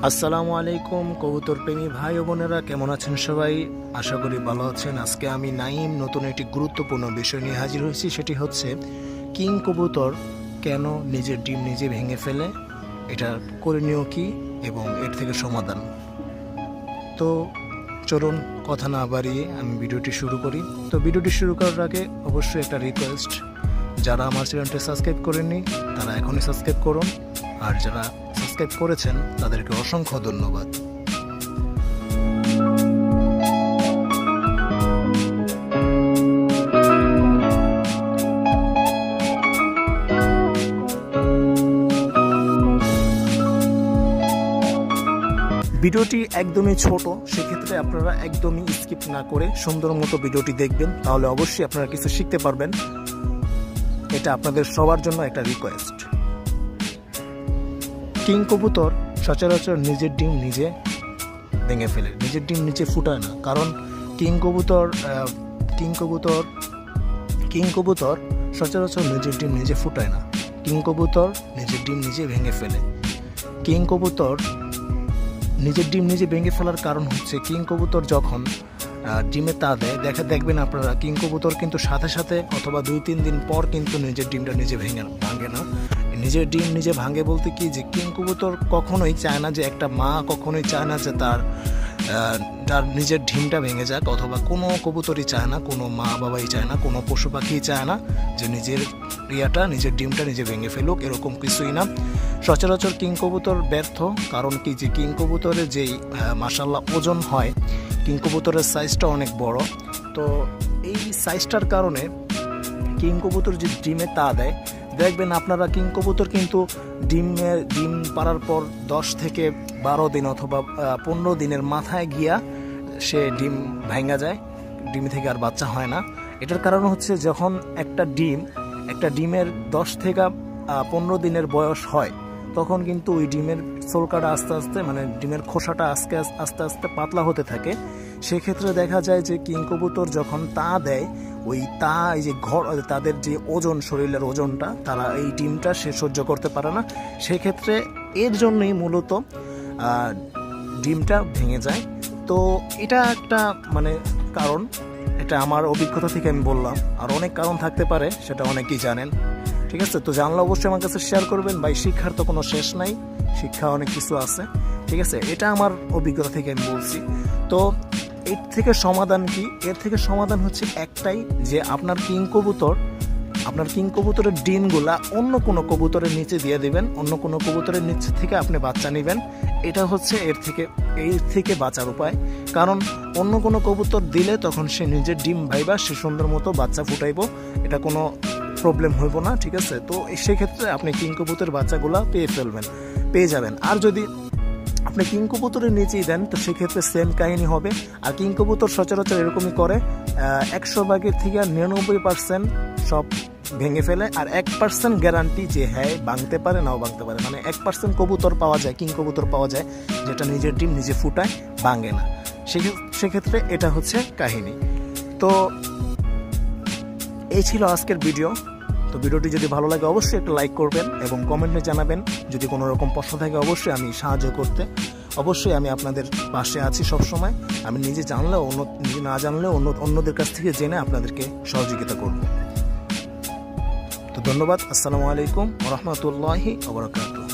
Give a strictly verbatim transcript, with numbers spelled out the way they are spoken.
আসসালামু আলাইকুম কবুতর প্রেমী ভাই ও বোনেরা, কেমন আছেন সবাই? আশা করি ভালো আছেন। আজকে আমি নাইম নতুন একটি গুরুত্বপূর্ণ বিষয় নিয়ে হাজির হয়েছি। সেটি হচ্ছে কিং কবুতর কেন নিজের ডিম নিজে ভেঙে ফেলে, এটা করণীয় কি এবং এর থেকে সমাধান। তো চলুন কথা না বাড়িয়ে আমি ভিডিওটি শুরু করি। তো ভিডিওটি শুরু করার আগে অবশ্যই একটা রিকোয়েস্ট, যারা আমার চ্যানেলটি সাবস্ক্রাইব করেননি তারা এখনই সাবস্ক্রাইব করুন, আর যারা সাবস্ক্রাইব করেছেন তাদেরকে অসংখ্য ধন্যবাদ। ভিডিওটি একদমই ছোট, সেক্ষেত্রে আপনারা একদমই স্কিপ না করে সুন্দর মতো ভিডিওটি দেখবেন, তাহলে অবশ্যই আপনারা কিছু শিখতে পারবেন। এটা আপনাদের সবার জন্য একটা রিকোয়েস্ট। কিং কবুতর সচরাচর নিজের ডিম নিজে ভেঙে ফেলে, নিজের ডিম নিচে ফুটায় না। কারণ কিং কবুতর কিং কবুতর কিং কবুতর সচরাচর নিজের ডিম নিজে ফুটায় না। কিং কবুতর নিজের ডিম নিজে ভেঙে ফেলে। কিং কবুতর নিজের ডিম নিজে ভেঙে ফেলার কারণ হচ্ছে, কিং কবুতর যখন ডিমে তা দেয়, দেখা দেখবেন আপনারা কিং কবুতর কিন্তু সাথে সাথে অথবা দুই তিন দিন পর কিন্তু নিজের ডিমটা নিজে ভেঙে ভাঙে না। নিজের ডিম নিজে ভাঙে বলতে কি, যে কিং কবুতর কখনোই চায় না, যে একটা মা কখনোই চায় না যে তার তার নিজের ডিমটা ভেঙে যাক, অথবা কোনো কবুতরই চায় না, কোনো মা বাবাই চায় না, কোনো পশু পাখিই চায় না যে নিজের ইয়াটা নিজের ডিমটা নিজে ভেঙে ফেলুক, এরকম কিছুই না। সচরাচর কিং কবুতর ব্যর্থ, কারণ কি, যে কিং কবুতরের যেই মাশাআল্লাহ ওজন হয়, কিং কবুতরের সাইজটা অনেক বড়। তো এই সাইজটার কারণে কিং কবুতর যে ডিমে তা দেয়, দেখবেন আপনারা কিং কবুতর কিন্তু ডিমে ডিম পাড়ার পর দশ থেকে বারো দিন অথবা পনেরো দিনের মাথায় গিয়া সে ডিম ভাঙা যায়, ডিম থেকে আর বাচ্চা হয় না। এটার কারণ হচ্ছে, যখন একটা ডিম একটা ডিমের দশ থেকে পনেরো দিনের বয়স হয়, তখন কিন্তু ওই ডিমের সোলকাটা আস্তে আস্তে মানে ডিমের খোসাটা আস্তে আস্তে আস্তে পাতলা হতে থাকে। সেক্ষেত্রে দেখা যায় যে কিং কবুতর যখন তা দেয়, ওই তা এই যে ঘর তাদের যে ওজন, শরীরের ওজনটা, তারা এই ডিমটা সে সহ্য করতে পারে না। সেক্ষেত্রে এর জন্যই মূলত ডিমটা ভেঙে যায়। তো এটা একটা মানে কারণ, এটা আমার অভিজ্ঞতা থেকে আমি বললাম। আর অনেক কারণ থাকতে পারে, সেটা অনেকেই জানেন। ঠিক আছে, তো জানলে অবশ্যই আমার কাছে শেয়ার করবেন। ভাই, শিক্ষার তো কোনো শেষ নাই, শিক্ষা অনেক কিছু আছে। ঠিক আছে, এটা আমার অভিজ্ঞতা থেকে আমি বলছি। তো এর থেকে সমাধান কি? এর থেকে সমাধান হচ্ছে একটাই, যে আপনার কিং কবুতর আপনার কিং কবুতরের ডিমগুলা অন্য কোনো কবুতরের নিচে দিয়ে দিবেন, অন্য কোনো কবুতরের নিচে থেকে আপনি বাচ্চা নেবেন। এটা হচ্ছে এর থেকে এর থেকে বাঁচার উপায়। কারণ অন্য কোনো কবুতর দিলে তখন সে নিজের ডিম ভাইবা, সে সুন্দর মতো বাচ্চা ফুটাইব, এটা কোনো প্রবলেম হইব না। ঠিক আছে, তো সেক্ষেত্রে আপনি কিং কবুতরের বাচ্চাগুলা পেয়ে ফেলবেন, পেয়ে যাবেন। আর যদি আপনি কিং কবুতরের নিচেই দেন, তো সেক্ষেত্রে সেম কাহিনী হবে। আর কিং কবুতর সচরাচর এরকমই করে, একশো ভাগের থেকে নিরানব্বই পার্সেন্ট সব ভেঙে ফেলে। আর এক পার্সেন্ট গ্যারান্টি যে হ্যাঁ ভাঙতে পারে, নাও ভাঙতে পারে। মানে এক পার্সেন্ট কবুতর পাওয়া যায়, কিং কবুতর পাওয়া যায় যেটা নিজের ডিম নিজে ফুটায়, ভাঙে না। সেক্ষেত্রে এটা হচ্ছে কাহিনী। তো এই ছিল আজকের ভিডিও। তো ভিডিওটি যদি ভালো লাগে অবশ্যই একটা লাইক করবেন এবং কমেন্টে জানাবেন। যদি কোনো রকম প্রশ্ন থাকে অবশ্যই আমি সাহায্য করতে, অবশ্যই আমি আপনাদের পাশে আছি সব সময়। আমি নিজে জানলেও অন্য নিজে না জানলেও অন্য অন্যদের কাছ থেকে জেনে আপনাদেরকে সহযোগিতা করব। তো ধন্যবাদ। আসসালামু আলাইকুম ওয়া রাহমাতুল্লাহি ওয়া বারাকাতুহু।